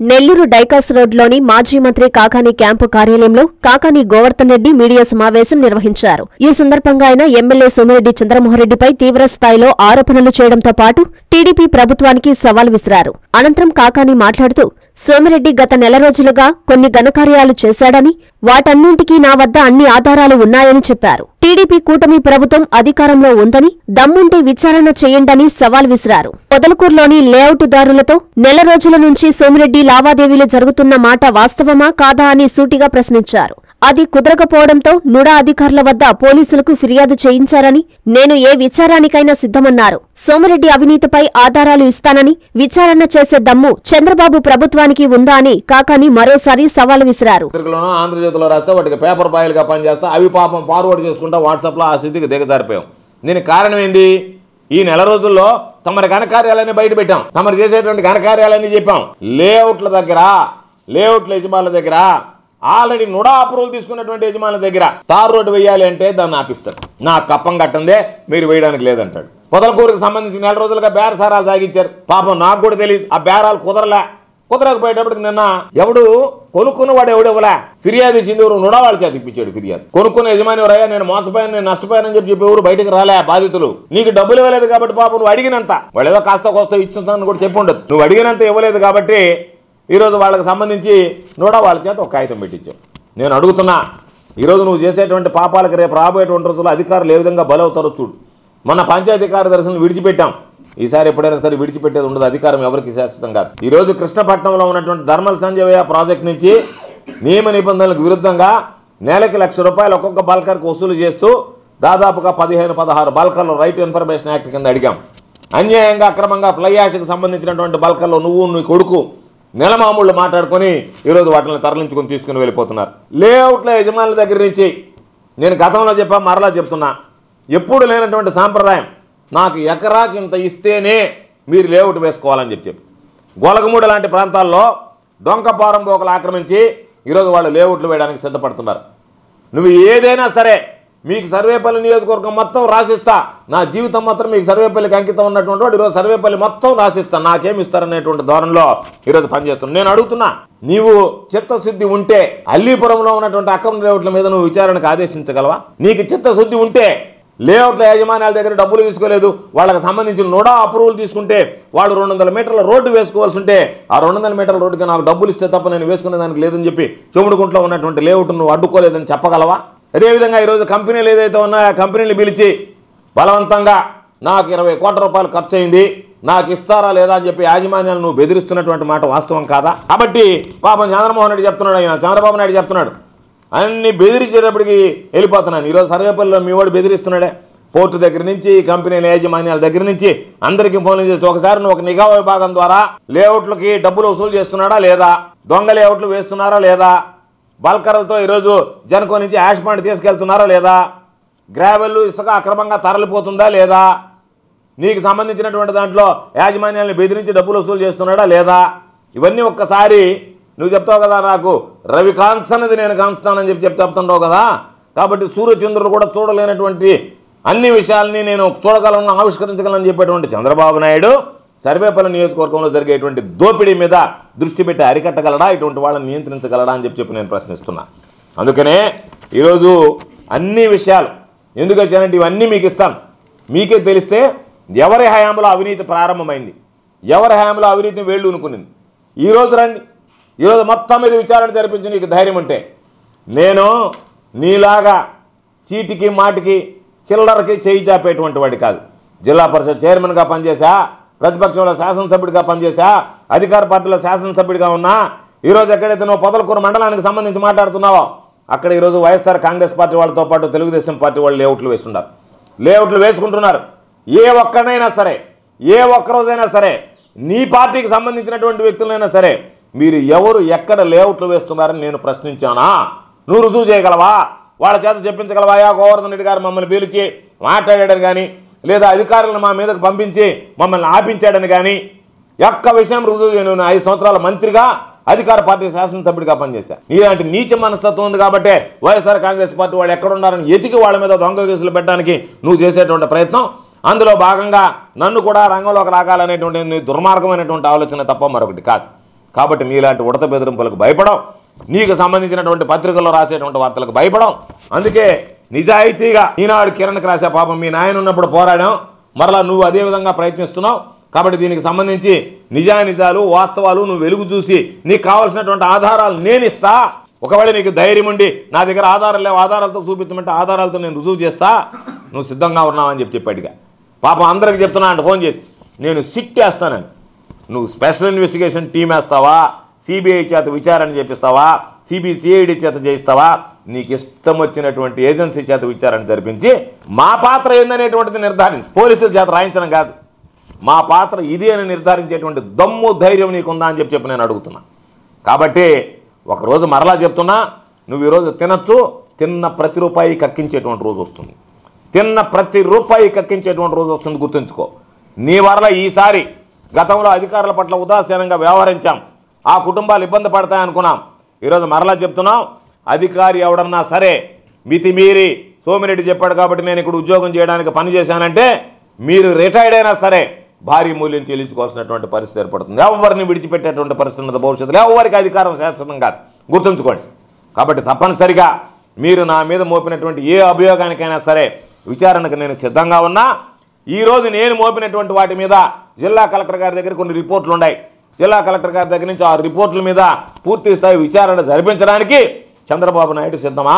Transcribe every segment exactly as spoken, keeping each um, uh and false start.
నెల్లూరు డైకాస్ రోడ్లోని మాజీ మంత్రి కాకాని క్యాంపు కార్యాలయంలో కాకాని గోవర్ధన్ రెడ్డి మీడియా సమావేశం నిర్వహించారు. ఈ సందర్భంగా ఆయన ఎమ్మెల్యే సోమిరెడ్డి చంద్రమోహన్రెడ్డిపై తీవ్ర స్థాయిలో ఆరోపణలు చేయడంతో పాటు టీడీపీ ప్రభుత్వానికి సవాల్ విసిరారు. అనంతరం కాకాని మాట్లాడుతూ సోమిరెడ్డి గత నెల రోజులుగా కొన్ని ఘనకార్యాలు చేశాడని, వాటన్నింటికీ నా వద్ద అన్ని ఆధారాలు ఉన్నాయని చెప్పారు. టీడీపీ కూటమి ప్రభుత్వం అధికారంలో ఉందని, దమ్ముంటే విచారణ చేయండని సవాల్ విసిరారు. పొదలకూరులోని లేఅవుటుదారులతో నెల రోజుల నుంచి సోమిరెడ్డి లావాదేవీలు జరుగుతున్న మాట వాస్తవమా కాదా అని సూటిగా ప్రశ్నించారు. అది కుదరకపోవడంతో నుడా అధికారుల వద్ద పోలీసులకు ఫిర్యాదు చేయించారని, నేను ఏ విచారానికైనా సిద్ధమన్నారు. సోమిరెడ్డి అవినీతిపై ఆధారాలు ఇస్తానని, విచారణ చేసే దమ్ము చంద్రబాబు ప్రభుత్వానికి ఉందా అని కాకాని మరోసారి సవాల్ విసిరారు. ఆంధ్రజ్యోతిలో రాస్తే వాటికి పేపర్ బాయిల్గా పనిచేస్తా అవి పాపం ఫార్వర్డ్ చేసుకుంటా వాట్సాప్లో ఆ స్థితికి దిగజారిపోయాం. దీనికి కారణం ఏంది? ఈ నెల రోజుల్లో తమరి ఘనకార్యాలన్నీ బయట పెట్టాం, తమరు చేసేటువంటి ఘనకార్యాలన్నీ చెప్పాం. లేఅవుట్ల దగ్గర, లేఅవుట్ల యజమానుల దగ్గర, ఆల్రెడీ నుడా అప్రూవల్ తీసుకున్నటువంటి యజమానుల దగ్గర తార్ రోడ్డు వేయాలి అంటే దాన్ని ఆపిస్తాడు. నా కప్పం కట్టందే మీరు వేయడానికి లేదంటాడు. పొదలకూరుకు సంబంధించి నెల రోజులుగా బేరసారాలు సాగించారు. పాపం నాకు కూడా తెలియదు, ఆ బేరాలు కుదరలే. కుదరకపోయేటప్పటికి నిన్న ఎవడు కొనుక్కున్నవాడు ఎవడెవలా ఫిర్యాదు ఇచ్చింది ఎవరు? నుడా వాళ్ళ చేతి ఇప్పించాడు ఫిర్యాదు. కొనుక్కున్న యజమాని ఎవరయ్యా, నేను మోసపోయాను, నేను నష్టపోయానని చెప్పి చెప్పి ఎవరు బయటకు రాలే బాధితులు. నీకు డబ్బులు ఇవ్వలేదు కాబట్టి పాపం నువ్వు అడిగినంత, వాళ్ళు ఏదో కాస్త కోస్త ఇచ్చుతానని కూడా చెప్పి ఉండొచ్చు. నువ్వు అడిగినంత ఇవ్వలేదు కాబట్టి ఈరోజు వాళ్ళకి సంబంధించి నూడా వాళ్ళ చేత ఒక కాగితం పెట్టించావు. నేను అడుగుతున్నా, ఈరోజు నువ్వు చేసేటువంటి పాపాలకు రేపు రాబోయేటువంటి రోజుల్లో అధికారులు ఏ విధంగా బలవుతారో చూడు. మన పంచాయతీ కార్యదర్శులను విడిచిపెట్టాం, ఈసారి ఎప్పుడైనా సరే విడిచిపెట్టేది ఉండదు. అధికారం ఎవరికి శాశ్వతం కాదు. ఈరోజు కృష్ణపట్నంలో ఉన్నటువంటి ధర్మల్ సంజయ్ ప్రాజెక్ట్ నుంచి నియమ నిబంధనలకు విరుద్ధంగా నెలకి లక్ష రూపాయలు ఒక్కొక్క బల్కర్కి వసూలు చేస్తూ దాదాపుగా పదిహేను పదహారు బల్కర్లు రైట్ ఇన్ఫర్మేషన్ యాక్ట్ కింద అడిగాం. అన్యాయంగా అక్రమంగా ఫ్లై యాష్కి సంబంధించినటువంటి బల్కర్లో నువ్వు నీ కొడుకు నెలమామూళ్ళు మాట్లాడుకొని ఈరోజు వాటిని తరలించుకొని తీసుకుని వెళ్ళిపోతున్నారు. లేఅవుట్ల యజమానుల దగ్గర నుంచి నేను గతంలో చెప్పా, మరలా చెప్తున్నా, ఎప్పుడు లేనటువంటి సాంప్రదాయం, నాకు ఎకరాకి ఇంత ఇస్తేనే మీరు లేఅవుట్ వేసుకోవాలని చెప్పి చెప్పి గోలగమూడ లాంటి ప్రాంతాల్లో డొంకపారం బోకలు ఆక్రమించి ఈరోజు వాళ్ళు లేఅవుట్లు వేయడానికి సిద్ధపడుతున్నారు. నువ్వు ఏదైనా సరే మీకు సర్వేపల్లి నియోజకవర్గం మొత్తం రాసిస్తా, నా జీవితం మాత్రం మీకు సర్వేపల్లికి అంకితం ఉన్నటువంటి వాడు ఈరోజు సర్వేపల్లి మొత్తం రాసిస్తా, నాకేమి ఇస్తారనేటువంటి ధోరణిలో ఈరోజు పనిచేస్తున్నాను. నేను అడుగుతున్నా, నీవు చిత్తశుద్ధి ఉంటే అల్లీపురంలో ఉన్నటువంటి అక్రమ లేఅవుట్ల మీద నువ్వు విచారణకు ఆదేశించగలవా? నీకు చిత్తశుద్ధి ఉంటే లేఅవుట్ల యాజమాన్యాల దగ్గర డబ్బులు తీసుకోలేదు, వాళ్ళకి సంబంధించిన నోడా అప్రూవల్ తీసుకుంటే వాళ్ళు రెండు వందల మీటర్ల రోడ్డు వేసుకోవాల్సి ఉంటే ఆ రెండు వందల మీటర్ల రోడ్డుకి నాకు డబ్బులు ఇస్తే తప్ప నేను వేసుకునే దానికి లేదని చెప్పి చెముడుకుంట్లో ఉన్నటువంటి లేఅవుట్ నువ్వు అడ్డుకోలేదని చెప్పగలవా? అదేవిధంగా ఈరోజు కంపెనీలు ఏదైతే ఉన్నాయో ఆ కంపెనీలు పిలిచి బలవంతంగా నాకు ఇరవై కోట్ల రూపాయలు ఖర్చు అయింది, నాకు ఇస్తారా లేదా అని చెప్పి యాజమాన్యాలు నువ్వు బెదిరిస్తున్నటువంటి మాట వాస్తవం కాదా? కాబట్టి పాపం చంద్రమోహన్ రెడ్డి చెప్తున్నాడు, ఆయన చంద్రబాబు నాయుడు చెప్తున్నాడు, అన్ని బెదిరించేటప్పటికి వెళ్ళిపోతున్నాను. ఈరోజు సర్వేపల్లిలో మీ వాడు బెదిరిస్తున్నాడే, పోర్టు దగ్గర నుంచి కంపెనీల యాజమాన్యాల దగ్గర నుంచి అందరికీ ఫోన్లు చేసి ఒకసారి నువ్వు ఒక నిఘా విభాగం ద్వారా లేఅవుట్లకి డబ్బులు వసూలు చేస్తున్నాడా లేదా, దొంగ లేఅవుట్లు వేస్తున్నారా లేదా, బల్కర్లతో ఈరోజు జనకో నుంచి యాష్ పాయింట్ తీసుకెళ్తున్నారా లేదా, గ్రావెల్ ఇసుక అక్రమంగా తరలిపోతుందా లేదా, నీకు సంబంధించినటువంటి దాంట్లో యాజమాన్యాలను బెదిరించి డబ్బులు వసూలు చేస్తున్నాడా లేదా, ఇవన్నీ ఒక్కసారి నువ్వు చెప్తావు కదా, నాకు రవి కాంచనది నేను కాంచుతానని చెప్పి చెప్పి చెప్తుంటావు కదా. కాబట్టి సూర్యచంద్రులు కూడా చూడలేనటువంటి అన్ని విషయాల్ని నేను చూడగలను, ఆవిష్కరించగలను చెప్పేటువంటి చంద్రబాబు నాయుడు సర్వేపల్లి నియోజకవర్గంలో జరిగేటువంటి దోపిడీ మీద దృష్టి పెట్టి అరికట్టగలడా, ఇటువంటి వాళ్ళని నియంత్రించగలడా అని చెప్పి చెప్పి నేను ప్రశ్నిస్తున్నా. అందుకనే ఈరోజు అన్ని విషయాలు ఎందుకు వచ్చానంటే ఇవన్నీ మీకు ఇస్తాను. మీకే తెలిస్తే ఎవరి హయాంలో అవినీతి ప్రారంభమైంది, ఎవరి హయాంలో అవినీతిని వేళ్ళు అనుకునింది. ఈరోజు రండి, ఈరోజు మొత్తం మీద విచారణ జరిపించి నీకు ధైర్యం ఉంటే, నేను నీలాగా చీటికి మాటికి చిల్లరకి చేయి చాపేటువంటి వాడి కాదు. జిల్లా పరిషత్ చైర్మన్గా పనిచేశా, ప్రతిపక్షంలో శాసనసభ్యుడిగా పనిచేశా, అధికార పార్టీలో శాసనసభ్యుడిగా ఉన్నా. ఈరోజు ఎక్కడైతే నువ్వు పొదలకూరు మండలానికి సంబంధించి మాట్లాడుతున్నావో అక్కడ ఈరోజు వైఎస్ఆర్ కాంగ్రెస్ పార్టీ వాళ్ళతో పాటు తెలుగుదేశం పార్టీ వాళ్ళు లేఅవుట్లు వేస్తున్నారు, లేఅవుట్లు వేసుకుంటున్నారు. ఏ ఒక్కడైనా సరే, ఏ ఒక్కరోజైనా సరే, నీ పార్టీకి సంబంధించినటువంటి వ్యక్తులైనా సరే, మీరు ఎవరు ఎక్కడ లేఅవుట్లు వేస్తున్నారని నేను ప్రశ్నించానా? నువ్వు రుజువు చేయగలవా? వాళ్ళ చేత చెప్పించగలవా? గోవర్ధన్ రెడ్డి గారు మమ్మల్ని పిలిచి మాట్లాడాడని కానీ, లేదా అధికారులను మా మీదకు పంపించి మమ్మల్ని ఆపించాడని కానీ ఒక్క విషయం రుజువు చేయను. నేను ఐదు సంవత్సరాల మంత్రిగా అధికార పార్టీ శాసనసభ్యుడిగా పనిచేశా. ఇలాంటి నీచ మనస్తత్వం ఉంది కాబట్టి వైఎస్ఆర్ కాంగ్రెస్ పార్టీ వాళ్ళు ఎక్కడున్నారని ఎతికి వాళ్ళ మీద దొంగ కేసులు పెట్టడానికి నువ్వు చేసేటువంటి ప్రయత్నం, అందులో భాగంగా నన్ను కూడా రంగంలోకి రాగాలనేటువంటి దుర్మార్గమైనటువంటి ఆలోచన తప్ప మరొకటి కాదు. కాబట్టి నీలాంటి ఉడత బెదిరింపులకు భయపడం, నీకు సంబంధించినటువంటి పత్రికల్లో రాసేటువంటి వార్తలకు భయపడం. అందుకే నిజాయితీగా ఈనాడు కిరణ్కి రాసే పాపం మీ నాయన ఉన్నప్పుడు పోరాడాం, మరలా నువ్వు అదే విధంగా ప్రయత్నిస్తున్నావు. కాబట్టి దీనికి సంబంధించి నిజానిజాలు వాస్తవాలు నువ్వు వెలుగు చూసి నీకు కావాల్సినటువంటి ఆధారాలు నేను ఇస్తా. ఒకవేళ నీకు ధైర్యం ఉండి నా దగ్గర ఆధారాలు లేవు, ఆధారాలతో చూపించమంటే ఆధారాలతో నేను రుజువు చేస్తా, నువ్వు సిద్ధంగా ఉన్నావని చెప్పి చెప్పాడుగా. పాపం అందరికి చెప్తున్నా అంటే ఫోన్ చేసి నేను సిట్ వేస్తానని. నువ్వు స్పెషల్ ఇన్వెస్టిగేషన్ టీం వేస్తావా, సిబిఐ చేత విచారణ చేపిస్తావా, సిబిసిఐడి చేత చేయిస్తావా, నీకు ఇష్టం వచ్చినటువంటి ఏజెన్సీ చేత విచారణ జరిపించి మా పాత్ర ఏందనేటువంటిది నిర్ధారించి పోలీసుల చేత రాయించడం కాదు, మా పాత్ర ఇది అని నిర్ధారించేటువంటి దమ్ము ధైర్యం నీకుందా అని చెప్పి చెప్పి నేను అడుగుతున్నా. కాబట్టి ఒకరోజు మరలా చెప్తున్నా, నువ్వు ఈరోజు తినచ్చు, తిన్న ప్రతి రూపాయి కక్కించేటువంటి రోజు వస్తుంది, తిన్న ప్రతి రూపాయి కక్కించేటువంటి రోజు వస్తుంది, గుర్తుంచుకో. నీ వల్ల ఈసారి గతంలో అధికారుల పట్ల ఉదాసీనంగా వ్యవహరించాం, ఆ కుటుంబాలు ఇబ్బంది పడతాయనుకున్నాం. ఈరోజు మరలా చెప్తున్నాం, అధికారి ఎవడన్నా సరే మితిమీరి సోమిరెడ్డి చెప్పాడు కాబట్టి నేను ఇక్కడ ఉద్యోగం చేయడానికి పని చేశానంటే మీరు రిటైర్డ్ అయినా సరే భారీ మూల్యం చెల్లించుకోవాల్సినటువంటి పరిస్థితి ఏర్పడుతుంది. ఎవరిని విడిచిపెట్టేటువంటి పరిస్థితి ఉన్నది భవిష్యత్తులో, ఎవరికి అధికారం శాశ్వతం కాదు, గుర్తుంచుకోండి. కాబట్టి తప్పనిసరిగా మీరు నా మీద మోపినటువంటి ఏ అభియోగానికైనా సరే విచారణకు నేను సిద్ధంగా ఉన్నా. ఈరోజు నేను మోపినటువంటి వాటి మీద జిల్లా కలెక్టర్ గారి దగ్గర కొన్ని రిపోర్ట్లు ఉన్నాయి, జిల్లా కలెక్టర్ గారి దగ్గర నుంచి ఆ రిపోర్ట్ల మీద పూర్తి స్థాయి విచారణ జరిపించడానికి చంద్రబాబు నాయుడు సిద్ధమా?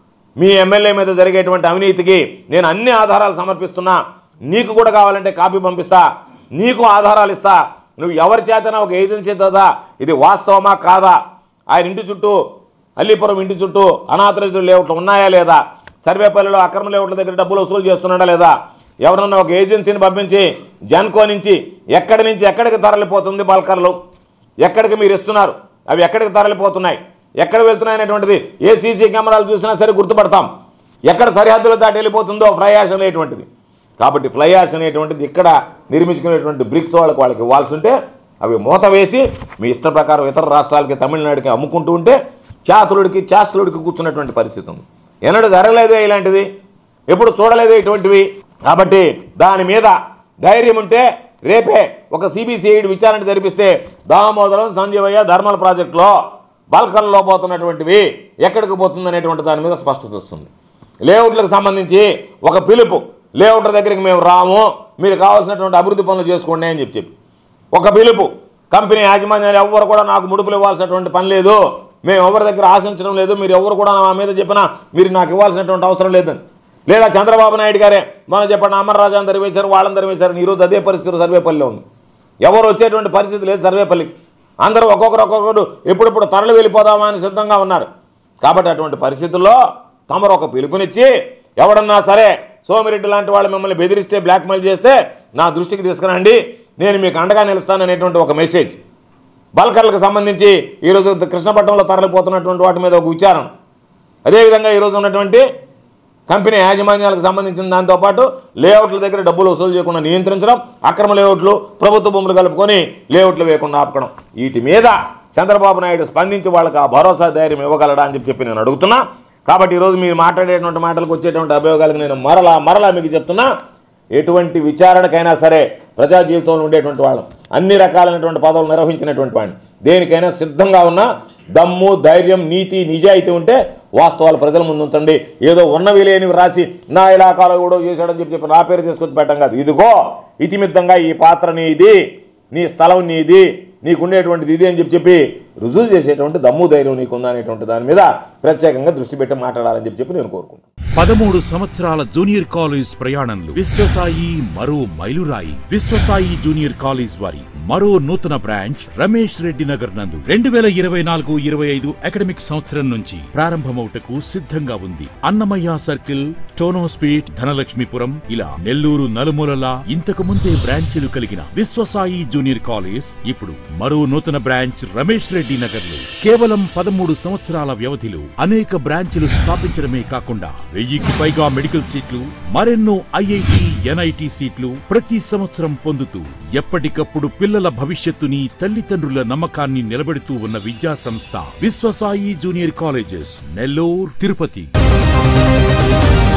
మీ ఎమ్మెల్యే మీద జరిగేటువంటి అవినీతికి నేను అన్ని ఆధారాలు సమర్పిస్తున్నా, నీకు కూడా కావాలంటే కాపీ పంపిస్తా, నీకు ఆధారాలు ఇస్తా. నువ్వు ఎవరి చేతనా ఒక ఏజెన్సీ కదా ఇది వాస్తవమా కాదా, ఆయన ఇంటి చుట్టూ అల్లీపురం ఇంటి చుట్టూ అనాథరైజ్డ్ లేఅవుట్లు ఉన్నాయా లేదా, సర్వేపల్లిలో అక్రమ లేఅవుట్ల దగ్గర డబ్బులు వసూలు చేస్తున్నాడా లేదా, ఎవరన్నా ఒక ఏజెన్సీని పంపించి జన్కో నుంచి ఎక్కడి నుంచి ఎక్కడికి తరలిపోతుంది బల్కర్లు, ఎక్కడికి మీరు ఇస్తున్నారు, అవి ఎక్కడికి తరలిపోతున్నాయి, ఎక్కడ వెళ్తున్నాయి అనేటువంటిది ఏ సీసీ కెమెరాలు చూసినా సరే గుర్తుపడతాం, ఎక్కడ సరిహద్దులు దాటి వెళ్ళిపోతుందో ఫ్లై యాష్ అనేటువంటిది. కాబట్టి ఫ్లై యాష్ అనేటువంటిది ఇక్కడ నిర్మించుకునేటువంటి బ్రిక్స్ వాళ్ళకి వాళ్ళకి ఇవ్వాల్సి ఉంటే అవి మూత వేసి మీ ఇష్ట ప్రకారం ఇతర రాష్ట్రాలకి తమిళనాడుకి అమ్ముకుంటూ ఉంటే చాతులుడికి చాస్తులుడికి కూర్చున్నటువంటి పరిస్థితి ఉంది. ఎన్నడూ జరగలేదే ఇలాంటిది, ఎప్పుడు చూడలేదే ఇటువంటివి. కాబట్టి దాని మీద ధైర్యం ఉంటే రేపే ఒక సిబిసిఐడి విచారణ జరిపిస్తే దామోదరం సంజీవయ్య ధర్మల ప్రాజెక్టులో బల్కల్లో పోతున్నటువంటివి ఎక్కడికి పోతుంది అనేటువంటి దాని మీద స్పష్టత వస్తుంది. లేఅవుట్లకు సంబంధించి ఒక పిలుపు, లేఅవుట్ల దగ్గరికి మేము రాము, మీరు కావాల్సినటువంటి అభివృద్ధి పనులు చేసుకోండి అని చెప్పి చెప్పి ఒక పిలుపు. కంపెనీ యాజమాన్యాలు ఎవరు కూడా నాకు ముడుపులు ఇవ్వాల్సినటువంటి పని లేదు, మేము ఎవరి దగ్గర ఆశించడం లేదు, మీరు ఎవరు కూడా నా మీద చెప్పినా మీరు నాకు ఇవ్వాల్సినటువంటి అవసరం లేదని. లేదా చంద్రబాబు నాయుడు గారే మనం చెప్పండి అమర్రాజాని తరివేశారు, వాళ్ళని తరివేశారు, ఈరోజు అదే పరిస్థితి సర్వేపల్లిలో ఉంది. ఎవరు వచ్చేటువంటి పరిస్థితి లేదు సర్వేపల్లికి, అందరూ ఒక్కొక్కరు ఒక్కొక్కరు ఎప్పుడెప్పుడు తరలి వెళ్ళిపోదామా అని సిద్ధంగా ఉన్నారు. కాబట్టి అటువంటి పరిస్థితుల్లో తమరు ఒక పిలుపునిచ్చి ఎవడన్నా సరే సోమిరెడ్డి లాంటి వాళ్ళు మిమ్మల్ని బెదిరిస్తే బ్లాక్మెయిల్ చేస్తే నా దృష్టికి తీసుకురండి, నేను మీకు అండగా నిలుస్తాననేటువంటి ఒక మెసేజ్. బల్కర్లకు సంబంధించి ఈరోజు కృష్ణపట్నంలో తరలిపోతున్నటువంటి వాటి మీద ఒక విచారణ, అదేవిధంగా ఈరోజు ఉన్నటువంటి కంపెనీ యాజమాన్యాలకు సంబంధించిన దాంతోపాటు లేఅవుట్ల దగ్గర డబ్బులు వసూలు చేయకుండా నియంత్రించడం, అక్రమ లేఅవుట్లు ప్రభుత్వ భూములు కలుపుకొని లేఅవుట్లు వేయకుండా ఆపడం, వీటి మీద చంద్రబాబు నాయుడు స్పందించి వాళ్ళకి ఆ భరోసా ధైర్యం ఇవ్వగలడా అని చెప్పి నేను అడుగుతున్నా. కాబట్టి ఈరోజు మీరు మాట్లాడేటువంటి మాటలకు వచ్చేటువంటి అభియోగాలకు నేను మరలా మరలా మీకు చెప్తున్నా, ఎటువంటి విచారణకైనా సరే ప్రజా జీవితంలో ఉండేటువంటి వాళ్ళం, అన్ని రకాలైనటువంటి పదవులు నిర్వహించినటువంటి వాడిని, దేనికైనా సిద్ధంగా ఉన్న దమ్ము ధైర్యం నీతి నిజాయితీ ఉంటే వాస్తవాలు ప్రజల ముందు ఉంచండి. ఏదో ఉన్నవి లేనివి రాసి నా ఇలాకాలో కూడా చేశాడని చెప్పి చెప్పి నా పేరు తీసుకొచ్చి పెట్టడం కాదు. ఇదిగో ఇతిమిత్తంగా ఈ పాత్ర నీది, నీ స్థలం నీది, నీకుండేటువంటిది ఇది అని చెప్పి చెప్పి రుజువు చేసేటువంటి దమ్ము ధైర్యం నీకుందా అనేటువంటి దాని మీద ప్రత్యేకంగా దృష్టి పెట్టి మాట్లాడాలని చెప్పి చెప్పి నేను కోరుకుంటున్నాను. పదమూడు సంవత్సరాల జూనియర్ కాలేజ్ ప్రయాణంలో విశ్వసాయి మరో మైలురాయి. విశ్వసాయి జూనియర్ కాలేజ్ వారి మరో నూతన బ్రాంచ్ రమేష్ రెడ్డి నగర్ నందు రెండు వేల ఇరవై నాలుగు ఇరవై ఐదు అకాడమిక్ సంవత్సరం నుంచి ప్రారంభమవుటకు సిద్ధంగా ఉంది. అన్నమయ్య సర్కిల్, టోనోస్పీట్, ధనలక్ష్మీపురం ఇలా నెల్లూరు నలుమూలలా ఇంతకు ముందే బ్రాంచీలు కలిగిన విశ్వసాయి జూనియర్ కాలేజ్ ఇప్పుడు మరో నూతన బ్రాంచ్ రమేష్ రెడ్డి నగర్ లో కేవలం పదమూడు సంవత్సరాల వ్యవధిలో అనేక బ్రాంచీలు స్థాపించడమే కాకుండా వెయ్యికి పైగా మెడికల్ సీట్లు, మరెన్నో ఐఐటి, ఎన్ఐటి సీట్లు ప్రతి సంవత్సరం పొందుతూ ఎప్పటికప్పుడు పిల్లల భవిష్యత్తుని, తల్లిదండ్రుల నమ్మకాన్ని నిలబెడుతూ ఉన్న విద్యా సంస్థ విశ్వసాయి జూనియర్ కాలేజెస్, నెల్లూరు, తిరుపతి.